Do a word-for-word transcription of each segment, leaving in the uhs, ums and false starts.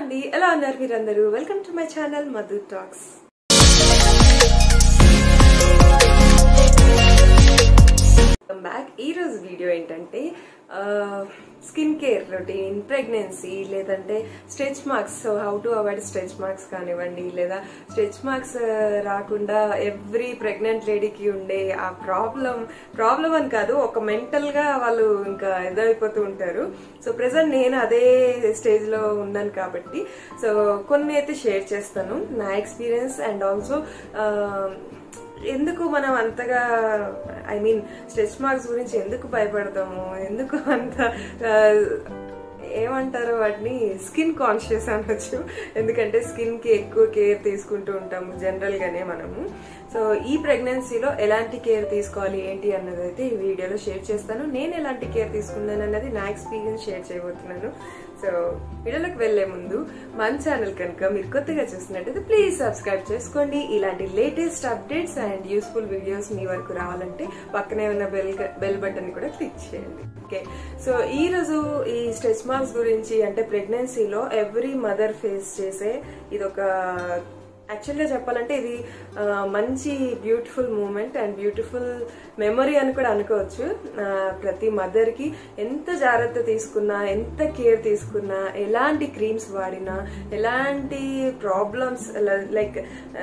అండి ఎలా ఉన్నారు మీరందరూ welcome to my channel Madhu talks welcome back ఈ రోజు వీడియో ఏంటంటే స్కిన్ కేర్ రొటీన్ ప్రెగ్నెన్సీ లేదంటే stretch marks so how to avoid stretch marks కానివ్వండి లేదా స్ట్రెచ్ మార్క్స్ రాకుండా ఎవ్రీ ప్రెగ్నెంట్ లేడీకి ఉండే ఆ ప్రాబ్లం ప్రాబ్లం అని కాదు ఒక మెంటల్ గా వాళ్ళు ఇంకా ఇదైపోతూ ఉంటారు సో ప్రెసెంట్ నేను అదే స్టేజ్ లో ఉన్నాను కాబట్టి సో కొన్ని అయితే షేర్ చేస్తాను నా ఎక్స్పీరియన్స్ అండ్ ఆల్సో ఎందుకు మనం అంతగా ఐ మీన్ స్ట్రెచ్ మార్క్స్ గురించి ఎందుకు భయపడతాము ఎందుకు అంత ఏమంటారు వాటిని స్కిన్ కాన్షియస్ అనొచ్చు ఎందుకంటే స్కిన్ కి ఎక్కువ కేర్ తీసుకుంటూ ఉంటాము జనరల్ గానే మనము సో ఈ ప్రెగ్నెన్సీలో ఎలాంటి కేర్ తీసుకోవాలి ఏంటి అన్నది అయితే ఈ వీడియోలో షేర్ చేస్తాను నేను ఎలాంటి కేర్ తీసుకున్నాను అన్నది నా ఎక్స్పీరియన్స్ షేర్ చేయబోతున్నాను సో వీడియోలోకి వెళ్లే ముందు మన ఛానల్ కనుక మీరు కొత్తగా చూస్తున్నట్టయితే ప్లీజ్ సబ్స్క్రైబ్ చేసుకోండి ఇలాంటి latest updates and useful videos మీ వరకు రావాలంటే పక్కనే ఉన్న బెల్ బెల్ బటన్ కూడా క్లిక్ చేయండి ఓకే సో ఈ రోజు ఈ స్ట్రెచ్ మార్క్స్ గురించి అంటే ప్రెగ్నెన్సీలో ఎవ్రీ మదర్ ఫేస్ చేసే ఇది ఒక యాక్చువల్గా చెప్పాలంటే ఇది మంచి beautiful moment and beautiful memory అని కూడా అనుకోవచ్చు ప్రతి మదర్కి ఎంత జాగ్రత్త తీసుకున్నా ఎంత కేర్ తీసుకున్నా ఎలాంటి క్రీమ్స్ వాడినా ఎలాంటి ప్రాబ్లమ్స్ లైక్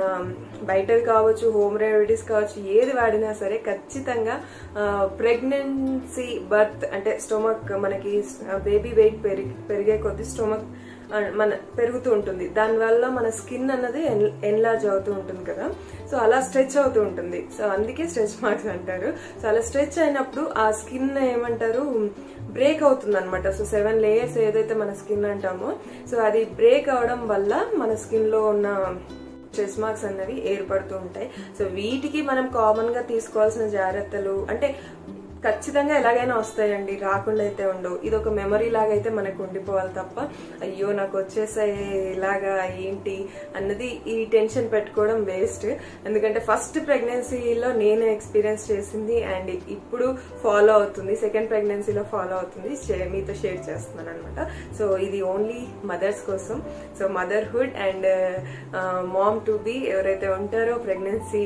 బయటది కావచ్చు హోమ్ రెమెడీస్ కావచ్చు ఏది వాడినా సరే ఖచ్చితంగా ప్రెగ్నెన్సీ బర్త్ అంటే స్టొమక్ మనకి బేబీ వెయిట్ పెరిగి పెరిగే కొద్ది స్టొమక్ మన పెరుగుతూ ఉంటుంది దానివల్ల మన స్కిన్ అన్నది ఎన్లార్జ్ అవుతూ ఉంటుంది కదా సో అలా స్ట్రెచ్ అవుతూ ఉంటుంది సో అందుకే స్ట్రెచ్ మార్క్స్ అంటారు సో అలా స్ట్రెచ్ అయినప్పుడు ఆ స్కిన్ ఏమంటారు బ్రేక్ అవుతుంది అనమాట సో సెవెన్ లేయర్స్ ఏదైతే మన స్కిన్ అంటామో సో అది బ్రేక్ అవడం వల్ల మన స్కిన్ లో ఉన్న స్ట్రెచ్ మార్క్స్ అన్నవి ఏర్పడుతూ ఉంటాయి సో వీటికి మనం కామన్ గా తీసుకోవాల్సిన జాగ్రత్తలు అంటే ఖచ్చితంగా ఎలాగైనా వస్తాయండి రాకుండా అయితే ఉండవు ఇది ఒక మెమరీ లాగా అయితే మనకు ఉండిపోవాలి తప్ప అయ్యో నాకు వచ్చేసాయి ఇలాగా ఏంటి అన్నది ఈ టెన్షన్ పెట్టుకోవడం వేస్ట్ ఎందుకంటే ఫస్ట్ ప్రెగ్నెన్సీలో నేను ఎక్స్పీరియన్స్ చేసింది అండ్ ఇప్పుడు ఫాలో అవుతుంది సెకండ్ ప్రెగ్నెన్సీలో ఫాలో అవుతుంది మీతో షేర్ చేస్తున్నాను అనమాట సో ఇది ఓన్లీ మదర్స్ కోసం so motherhood and mom to be ఎవరైతే ఉంటారో ప్రెగ్నెన్సీ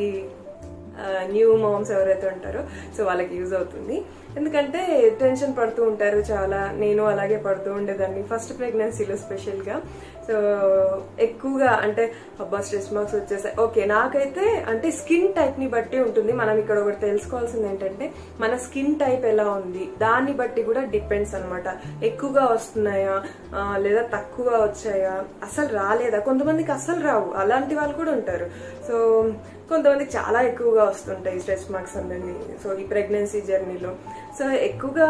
న్యూ మామ్స్ ఎవరైతే ఉంటారో సో వాళ్ళకి యూజ్ అవుతుంది ఎందుకంటే టెన్షన్ పడుతూ ఉంటారు చాలా నేను అలాగే పడుతూ ఉండేదాన్ని ఫస్ట్ ప్రెగ్నెన్సీలో స్పెషల్ గా సో ఎక్కువగా అంటే అబ్బా స్ట్రెచ్ మార్క్స్ వచ్చేసాయి ఓకే నాకైతే అంటే స్కిన్ టైప్ ని బట్టి ఉంటుంది మనం ఇక్కడ ఒకటి తెలుసుకోవాల్సింది ఏంటంటే మన స్కిన్ టైప్ ఎలా ఉంది దాన్ని బట్టి కూడా డిపెండ్స్ అనమాట ఎక్కువగా వస్తున్నాయా లేదా తక్కువ వచ్చాయా అసలు రాలేదా కొంతమందికి అసలు రావు అలాంటి వాళ్ళు కూడా ఉంటారు సో కొంతమందికి చాలా ఎక్కువగా వస్తుంటాయి స్ట్రెచ్ మార్క్స్ అనేది సో ఈ ప్రెగ్నెన్సీ జర్నీలో సో ఎక్కువగా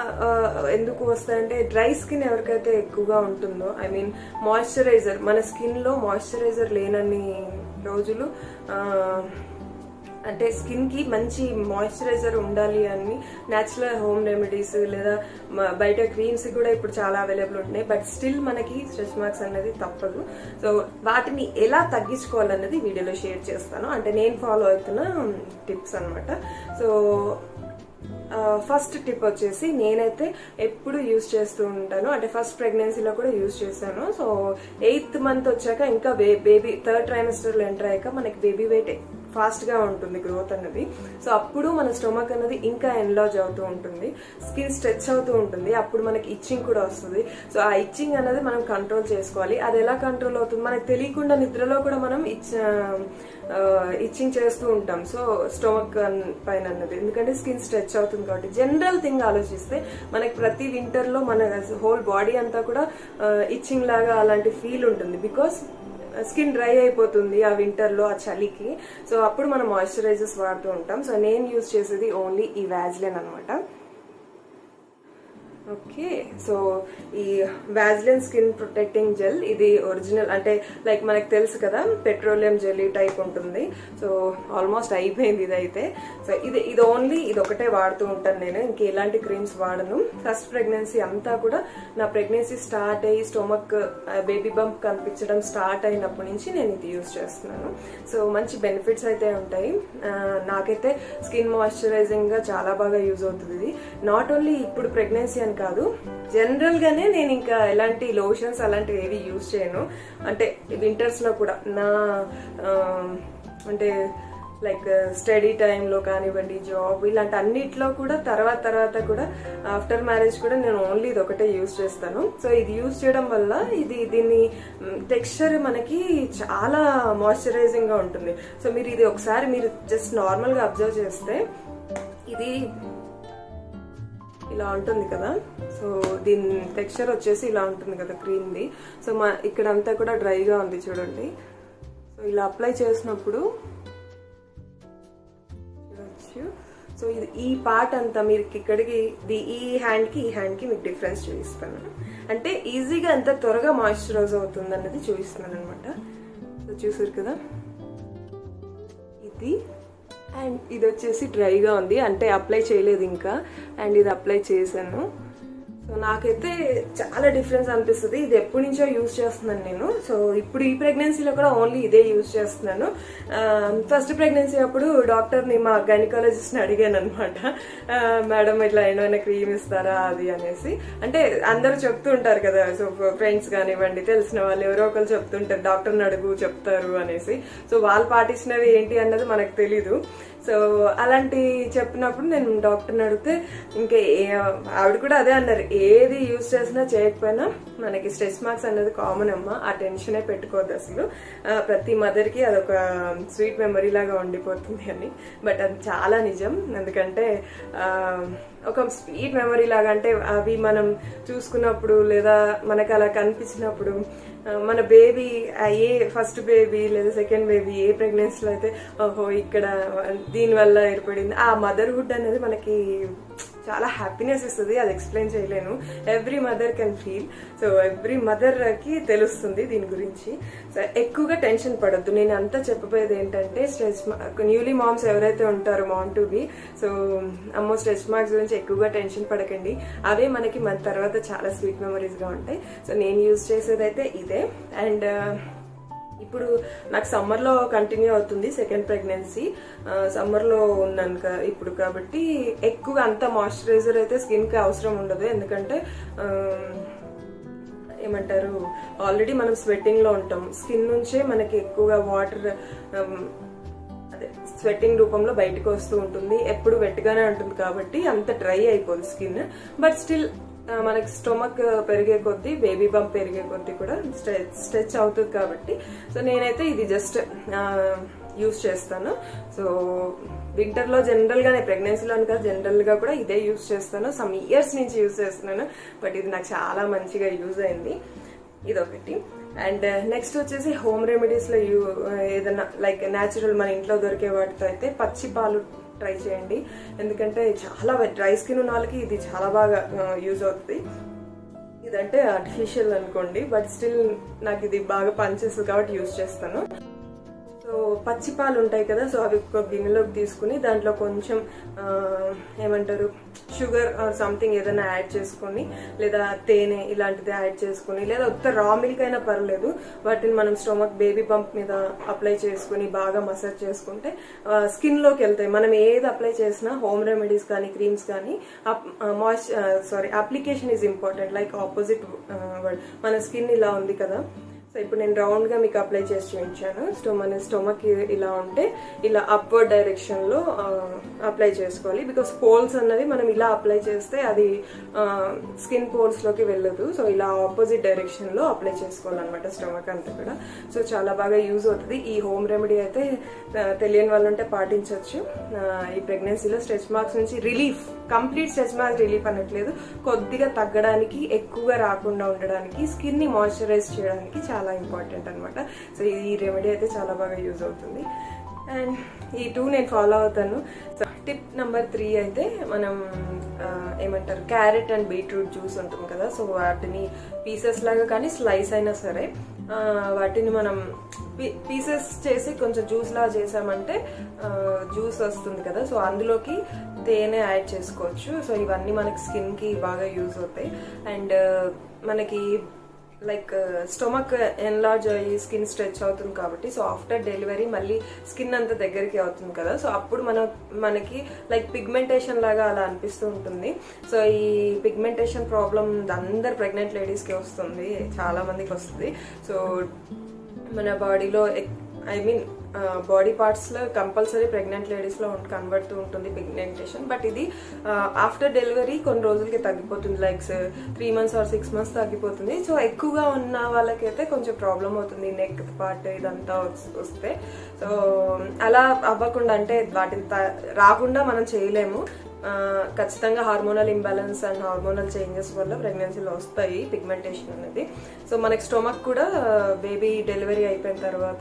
ఎందుకు వస్తాయంటే డ్రై స్కిన్ ఎవరికైతే ఎక్కువగా ఉంటుందో ఐ మీన్ మాయిశ్చరైజర్ మన స్కిన్ లో మాయిశ్చరైజర్ లేనన్ని రోజులు అంటే స్కిన్ కి మంచి మాయిశ్చరైజర్ ఉండాలి అని న్యాచురల్ హోమ్ రెమెడీస్ లేదా బయట క్రీమ్స్ కూడా ఇప్పుడు చాలా అవైలబుల్ ఉన్నాయి బట్ స్టిల్ మనకి స్ట్రెచ్ మార్క్స్ అనేది తప్పదు సో వాటిని ఎలా తగ్గించుకోవాలన్నది వీడియోలో షేర్ చేస్తాను అంటే నేను ఫాలో అవుతున్న టిప్స్ అనమాట సో ఫస్ట్ టిప్ వచ్చేసి నేనైతే ఎప్పుడు యూజ్ చేస్తూ ఉంటాను అంటే ఫస్ట్ ప్రెగ్నెన్సీలో కూడా యూజ్ చేశాను సో ఎయిత్ మంత్ వచ్చాక ఇంకా బేబీ థర్డ్ ట్రైమెస్టర్ లో ఎంటర్ అయ్యాక మనకి బేబీ వెయిట్ ఫాస్ట్ గా ఉంటుంది గ్రోత్ అన్నది సో అప్పుడు మన స్టొమక్ అనేది ఇంకా ఎన్లార్జ్ అవుతూ ఉంటుంది స్కిన్ స్ట్రెచ్ అవుతూ ఉంటుంది అప్పుడు మనకి ఇచ్చింగ్ కూడా వస్తుంది సో ఆ ఇచ్చింగ్ అనేది మనం కంట్రోల్ చేసుకోవాలి అది ఎలా కంట్రోల్ అవుతుంది మనకు తెలియకుండా నిద్రలో కూడా మనం ఇచ్ ఇచ్చింగ్ చేస్తూ ఉంటాం సో స్టొమక్ పైన అన్నది ఎందుకంటే స్కిన్ స్ట్రెచ్ అవుతుంది కాబట్టి జనరల్ థింగ్ ఆలోచిస్తే మనకి ప్రతి వింటర్ లో మన హోల్ బాడీ అంతా కూడా ఇచ్చింగ్ లాగా అలాంటి ఫీల్ ఉంటుంది బికాస్ స్కిన్ డ్రై అయిపోతుంది ఆ వింటర్ లో ఆ చలికి సో అప్పుడు మనం మాయిశ్చరైజర్స్ వాడుతూ ఉంటాం సో నేను యూజ్ చేసేది ఓన్లీ ఈ వాజ్లిన్ అనమాట ఓకే సో ఈ వాజ్లిన్ స్కిన్ ప్రొటెక్టింగ్ జెల్ ఇది ఒరిజినల్ అంటే లైక్ మనకు తెలుసు కదా పెట్రోలియం జెల్లీ టైప్ ఉంటుంది సో ఆల్మోస్ట్ అయిపోయింది ఇది అయితే సో ఇది ఇది ఓన్లీ ఇది ఒకటే వాడుతూ ఉంటాను నేను ఇంక ఎలాంటి క్రీమ్స్ వాడను ఫస్ట్ ప్రెగ్నెన్సీ అంతా కూడా నా ప్రెగ్నెన్సీ స్టార్ట్ అయ్యి స్టొమక్ బేబీ బంప్ కనిపించడం స్టార్ట్ అయినప్పటి నుంచి నేను ఇది యూజ్ చేస్తున్నాను సో మంచి బెనిఫిట్స్ అయితే ఉంటాయి నాకైతే స్కిన్ మాయిశ్చరైజింగ్ గా చాలా బాగా యూజ్ అవుతుంది ఇది నాట్ ఓన్లీ ఇప్పుడు ప్రెగ్నెన్సీ అని కాదు, జనరల్ గానే నేను ఇంకా ఎలాంటి లోషన్స్ అలాంటివి ఏవి యూజ్ చేయను. అంటే వింటర్స్ లో కూడా నా అంటే లైక్ స్టడీ టైంలో కానివ్వండి, జాబ్ ఇలాంటి అన్నిట్లో కూడా తర్వాత తర్వాత కూడా ఆఫ్టర్ మ్యారేజ్ కూడా నేను ఓన్లీ ఇది ఒకటే యూజ్ చేస్తాను. సో ఇది యూజ్ చేయడం వల్ల ఇది దీని టెక్స్చర్ మనకి చాలా మాయిశ్చరైజింగ్ గా ఉంటుంది. సో మీరు ఇది ఒకసారి మీరు జస్ట్ నార్మల్ గా అబ్జర్వ్ చేస్తే ఇది ఇలా ఉంటుంది కదా. సో దీని టెక్స్చర్ వచ్చేసి ఇలా ఉంటుంది కదా క్రీమ్ది. సో మా ఇక్కడంతా కూడా డ్రైగా ఉంది చూడండి. సో ఇలా అప్లై చేసినప్పుడు చూడొచ్చు. సో ఇది ఈ పార్ట్ అంతా మీరు ఇక్కడికి ఈ హ్యాండ్కి ఈ హ్యాండ్కి మీకు డిఫరెన్స్ చూపిస్తాను. అంటే ఈజీగా ఎంత త్వరగా మాయిశ్చరైజ్ అవుతుంది అన్నది చూపిస్తున్నాను అనమాట. సో చూసారు కదా, ఇది అండ్ ఇది వచ్చేసి డ్రైగా ఉంది, అంటే అప్లై చేయలేదు ఇంకా. అండ్ ఇది అప్లై చేశాను. సో నాకైతే చాలా డిఫరెన్స్ అనిపిస్తుంది. ఇది ఎప్పటి నుంచో యూజ్ చేస్తున్నాను నేను. సో ఇప్పుడు ఈ ప్రెగ్నెన్సీలో కూడా ఓన్లీ ఇదే యూజ్ చేస్తున్నాను. ఫస్ట్ ప్రెగ్నెన్సీ అప్పుడు డాక్టర్ని మా గైనకాలజిస్ట్ని అడిగాను అనమాట, మేడం ఇట్లా ఏమైనా క్రీమ్ ఇస్తారా అది అనేసి. అంటే అందరూ చెప్తూ ఉంటారు కదా, సో ఫ్రెండ్స్ కానివ్వండి, తెలిసిన వాళ్ళు ఎవరో ఒకరు చెప్తుంటారు డాక్టర్ని అడుగు చెప్తారు అనేసి. సో వాళ్ళు పాటించినవి ఏంటి అన్నది మనకు తెలీదు. సో అలాంటి చెప్పినప్పుడు నేను డాక్టర్ని అడిగితే ఇంకా ఆవిడ కూడా అదే అన్నారు, ఏది యూజ్ చేసినా చేయకపోయినా మనకి స్ట్రెచ్ మార్క్స్ అనేది కామన్ అమ్మా, ఆ టెన్షనే పెట్టుకోవద్దు అసలు. ప్రతి మదర్కి అదొక స్వీట్ మెమరీ లాగా ఉండిపోతుంది అని. బట్ అది చాలా నిజం. ఎందుకంటే ఒక స్వీట్ మెమరీ లాగా, అంటే అవి మనం చూసుకున్నప్పుడు లేదా మనకు అలా కనిపించినప్పుడు మన బేబీ ఏ ఫస్ట్ బేబీ లేదా సెకండ్ బేబీ ఏ ప్రెగ్నెన్సీలో అయితే ఓహో ఇక్కడ దీనివల్ల ఏర్పడింది, ఆ మదర్హుడ్ అనేది మనకి చాలా హ్యాపీనెస్ ఇస్తుంది. అది ఎక్స్ప్లెయిన్ చేయలేను. Every mother can feel. So every మదర్కి తెలుస్తుంది దీని గురించి. సో ఎక్కువగా టెన్షన్ పడొద్దు. నేను అంతా చెప్పబోయేది ఏంటంటే స్ట్రెచ్ న్యూలీ మామ్స్ ఎవరైతే ఉంటారో మామ్ టు బి, సో అమ్మో స్ట్రెచ్ మార్క్స్ గురించి ఎక్కువగా టెన్షన్ పడకండి. అవే మనకి మన తర్వాత చాలా స్వీట్ మెమరీస్గా ఉంటాయి. సో నేను యూజ్ చేసేది అయితే ఇదే. అండ్ ఇప్పుడు నాకు సమ్మర్లో కంటిన్యూ అవుతుంది సెకండ్ ప్రెగ్నెన్సీ. సమ్మర్లో ఉన్నాను ఇప్పుడు కాబట్టి ఎక్కువ అంత మాయిశ్చరైజర్ అయితే స్కిన్కి అవసరం ఉండదు. ఎందుకంటే ఏమంటారు, ఆల్రెడీ మనం స్వెట్టింగ్లో ఉంటాం. స్కిన్ నుంచే మనకి ఎక్కువగా వాటర్ అదే స్వెట్టింగ్ రూపంలో బయటకు వస్తూ ఉంటుంది. ఎప్పుడు వెట్గానే ఉంటుంది కాబట్టి అంత డ్రై అయిపోదు స్కిన్. బట్ స్టిల్ మనకి స్టొమక్ పెరిగే కొద్దీ, బేబీ బంప్ పెరిగే కొద్దీ కూడా స్ట్రెచ్ స్ట్రెచ్ అవుతుంది కాబట్టి సో నేనైతే ఇది జస్ట్ యూజ్ చేస్తాను. సో వింటర్లో జనరల్గానే ప్రెగ్నెన్సీలో కాదు జనరల్గా కూడా ఇదే యూజ్ చేస్తాను. సమ్ ఇయర్స్ నుంచి యూజ్ చేస్తున్నాను. బట్ ఇది నాకు చాలా మంచిగా యూజ్ అయింది. ఇదొకటి. అండ్ నెక్స్ట్ వచ్చేసి హోమ్ రెమెడీస్లో యూ ఏదైనా లైక్ న్యాచురల్ మన ఇంట్లో దొరికే వాటితో అయితే పచ్చి పాలు ట్రై చేయండి. ఎందుకంటే చాలా డ్రై స్కిన్ ఉన్న వాళ్ళకి ఇది చాలా బాగా యూజ్ అవుతుంది. ఇదంటే ఆర్టిఫిషియల్ అనుకోండి, బట్ స్టిల్ నాకు ఇది బాగా పనిచేస్తుంది కాబట్టి యూజ్ చేస్తాను. సో పచ్చి పాలు ఉంటాయి కదా, సో అవి ఒక గిన్నెలోకి తీసుకుని దాంట్లో కొంచెం ఏమంటారు షుగర్ ఆర్ సంథింగ్ ఏదైనా యాడ్ చేసుకుని, లేదా తేనె ఇలాంటిది యాడ్ చేసుకుని, లేదా ఉత్త రా మిల్క్ అయినా పర్లేదు, వాటిని మనం స్టొమక్ బేబీ బంప్ మీద అప్లై చేసుకుని బాగా మసాజ్ చేసుకుంటే స్కిన్ లోకి వెళ్తాయి. మనం ఏది అప్లై చేసినా హోమ్ రెమెడీస్ కానీ క్రీమ్స్ కానీ moisture sorry application is important. Like opposite word, మన స్కిన్ ఇలా ఉంది కదా, సో ఇప్పుడు నేను రౌండ్ గా మీకు అప్లై చేసి చూపించాను. సో మన స్టొమక్ ఇలా ఉంటే ఇలా అప్వర్డ్ డైరెక్షన్ లో అప్లై చేసుకోవాలి. బికాస్ పోల్స్ అన్నది మనం ఇలా అప్లై చేస్తే అది స్కిన్ పోల్స్ లోకి వెళ్ళదు. సో ఇలా ఆపోజిట్ డైరెక్షన్ లో అప్లై చేసుకోవాలన్నమాట స్టొమక్ అంతా కూడా. సో చాలా బాగా యూజ్ అవుతుంది. ఈ హోమ్ రెమెడీ అయితే తెలియని వాళ్ళు ఉంటే పాటించవచ్చు. ఈ ప్రెగ్నెన్సీలో స్ట్రెచ్ మార్క్స్ నుంచి relief, complete stretch marks relief అనట్లేదు, కొద్దిగా తగ్గడానికి, ఎక్కువగా రాకుండా ఉండడానికి, స్కిన్ ని మాయిశ్చరైజ్ చేయడానికి చాలా ఇంపార్టెంట్ అనమాట. సో ఈ రెమెడీ అయితే చాలా బాగా యూజ్ అవుతుంది. అండ్ ఈ టూ నేను ఫాలో అవుతాను. సో టిప్ నెంబర్ త్రీ అయితే మనం ఏమంటారు క్యారెట్ అండ్ బీట్రూట్ జ్యూస్ ఉంటుంది కదా, సో వాటిని పీసెస్ లాగా కానీ స్లైస్ అయినా సరే వాటిని మనం పీసెస్ చేసి కొంచెం జ్యూస్ లాగా చేసామంటే జ్యూస్ వస్తుంది కదా, సో అందులోకి తేనె యాడ్ చేసుకోవచ్చు. సో ఇవన్నీ మనకి స్కిన్ కి బాగా యూజ్ అవుతాయి. అండ్ మనకి లైక్ స్టొమక్ ఎన్లార్జ్ అయ్యి స్కిన్ స్ట్రెచ్ అవుతుంది కాబట్టి సో ఆఫ్టర్ డెలివరీ మళ్ళీ స్కిన్ అంతా దగ్గరికి అవుతుంది కదా సో అప్పుడు మన మనకి లైక్ పిగ్మెంటేషన్ లాగా అలా అనిపిస్తూ ఉంటుంది సో ఈ పిగ్మెంటేషన్ ప్రాబ్లం అందరు ప్రెగ్నెంట్ లేడీస్కి వస్తుంది, చాలా మందికి వస్తుంది. సో మన బాడీలో ఐ మీన్ బాడీ పార్ట్స్లో కంపల్సరీ ప్రెగ్నెంట్ లేడీస్లో కనబడుతూ ఉంటుంది పిగ్మెంటేషన్. బట్ ఇది ఆఫ్టర్ డెలివరీ కొన్ని రోజులకి తగ్గిపోతుంది, like three months or six months తగ్గిపోతుంది. సో ఎక్కువగా ఉన్న వాళ్ళకైతే కొంచెం ప్రాబ్లం అవుతుంది నెక్ పార్ట్ ఇదంతా వస్తే. సో అలా అవ్వకుండా అంటే వాటిని రాకుండా మనం చేయలేము. ఖచ్చితంగా hormonal imbalance and hormonal changes వల్ల ప్రెగ్నెన్సీలో వస్తాయి పిగ్మెంటేషన్ అనేది. సో మనకి స్టొమక్ కూడా బేబీ డెలివరీ అయిపోయిన తర్వాత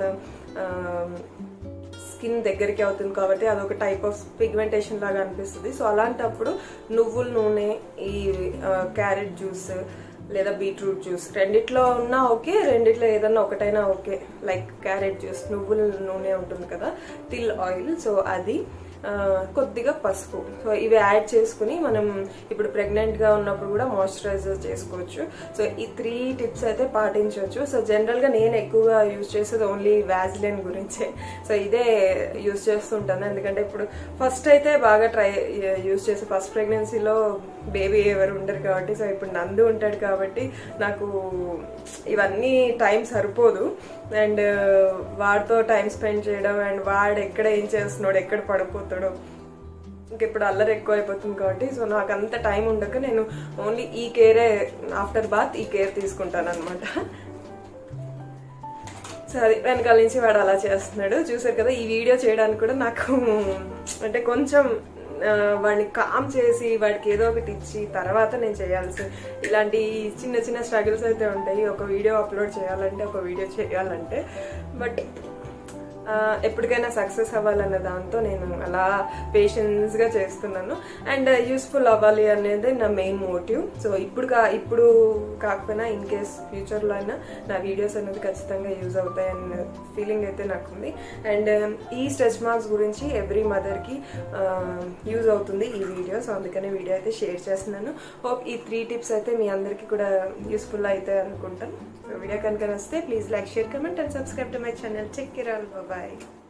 స్కిన్ దగ్గరికి అవుతుంది కాబట్టి అదొక టైప్ ఆఫ్ పిగ్మెంటేషన్ లాగా అనిపిస్తుంది. సో అలాంటప్పుడు నువ్వుల నూనె, ఈ క్యారెట్ జ్యూస్ లేదా బీట్రూట్ జ్యూస్ రెండిట్లో ఉన్నా ఓకే, రెండిట్లో ఏదన్నా ఒకటైనా ఓకే. లైక్ క్యారెట్ జ్యూస్, నువ్వుల నూనె ఉంటుంది కదా, తిల్ ఆయిల్, సో అది కొద్దిగా పసుపు, సో ఇవి యాడ్ చేసుకుని మనం ఇప్పుడు ప్రెగ్నెంట్గా ఉన్నప్పుడు కూడా మాయిశ్చరైజర్ చేసుకోవచ్చు. సో ఈ త్రీ టిప్స్ అయితే పాటించవచ్చు. సో జనరల్గా నేను ఎక్కువగా యూజ్ చేసేది ఓన్లీ వ్యాజిలిన్ గురించే. సో ఇదే యూజ్ చేస్తుంటాను, ఎందుకంటే ఇప్పుడు ఫస్ట్ అయితే బాగా ట్రై యూజ్ చేసి ఫస్ట్ ప్రెగ్నెన్సీలో బేబీ ఎవరు ఉండరు కాబట్టి, సో ఇప్పుడు నందు ఉంటాడు కాబట్టి నాకు ఇవన్నీ టైం సరిపోదు. అండ్ వాడితో టైం స్పెండ్ చేయడం అండ్ వాడు ఎక్కడ ఏం చేస్తున్నాడు, ఎక్కడ పడిపోతాడో, ఇంక ఇప్పుడు అల్లరి ఎక్కువ అయిపోతుంది కాబట్టి సో నాకు అంత టైం ఉండక నేను ఓన్లీ ఈ కేరే ఆఫ్టర్ బాత్ ఈ కేర్ తీసుకుంటాను అనమాట. సో అది వెనకాల నుంచి వాడు అలా చేస్తున్నాడు చూసారు కదా. ఈ వీడియో చేయడానికి కూడా నాకు అంటే కొంచెం వాడిని కామ్ చేసి వాడికి ఏదో ఒకటి ఇచ్చి తర్వాత నేను చేయాల్సి, ఇలాంటి చిన్న చిన్న స్ట్రగుల్స్ అయితే ఉంటాయి ఒక వీడియో అప్లోడ్ చేయాలంటే, ఒక వీడియో చేయాలంటే. బట్ ఎప్పటికైనా సక్సెస్ అవ్వాలన్న దాంతో నేను అలా పేషెన్స్గా చేస్తున్నాను అండ్ యూస్ఫుల్ అవ్వాలి అనేది నా మెయిన్ మోటివ్. సో ఇప్పుడు కా ఇప్పుడు కాకపోయినా ఇన్ కేస్ ఫ్యూచర్లో అయినా నా వీడియోస్ అనేది ఖచ్చితంగా యూజ్ అవుతాయన్న ఫీలింగ్ అయితే నాకుంది. అండ్ ఈ స్ట్రెచ్ మార్క్స్ గురించి ఎవ్రీ మదర్కి యూజ్ అవుతుంది ఈ వీడియో. సో అందుకనే వీడియో అయితే షేర్ చేస్తున్నాను. హోప్ ఈ త్రీ టిప్స్ అయితే మీ అందరికీ కూడా యూస్ఫుల్ అవుతాయి అనుకుంటాను. సో వీడియో కనుక వస్తే please like, share, comment and subscribe to my channel. Check care all, bye.